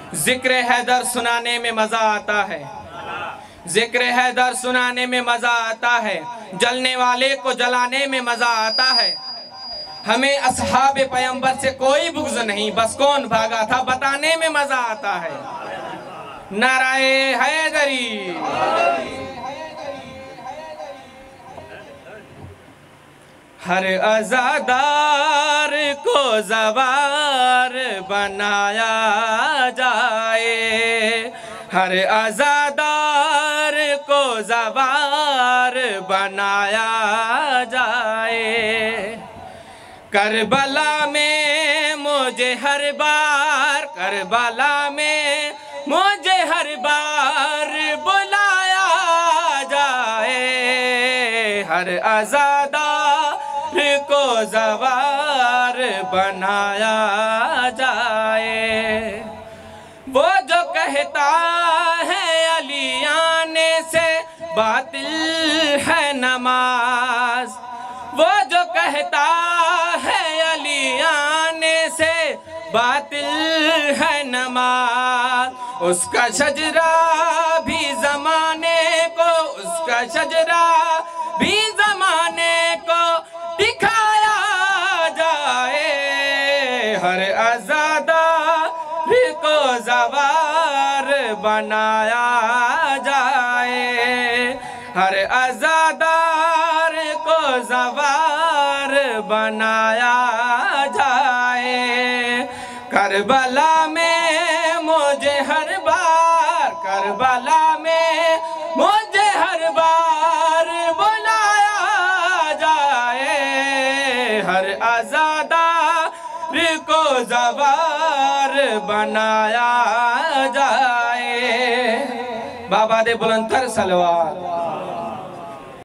जिक्र हैदर सुनाने में मजा आता है, जिक्र हैदर सुनाने में मजा आता है, जलने वाले को जलाने में मजा आता है। हमें असहाबे पैगंबर से कोई बुग़्ज़ नहीं, बस कौन भागा था बताने में मजा आता है। नाराए हैदरी। हर अज़ादार को ज़वार बनाया जाए, हर अज़ादार को ज़वार बनाया जाए। करबला में मुझे हर बार, करबला में मुझे हर बार बुलाया जाए, हर अज़ादार को ज़वार बनाया जाए। वो जो कहता है अली आने से बातिल है नमाज, वो जो कहता है अली आने से बातिल है नमाज, उसका शजरा भी ज़माने को, उसका शजरा भी ज़माने को दिखाया जाए। हर अज़ादार को ज़वार बनाया जाए, हर अज़ादार को ज़वार बनाया जाए। करबला में मुझे हर बार, करबला में मुझे हर बार बुलाया जाए, हर अज़ादार को ज़वार बनाया जाए। बाबा दे बुलंदतर सलवार।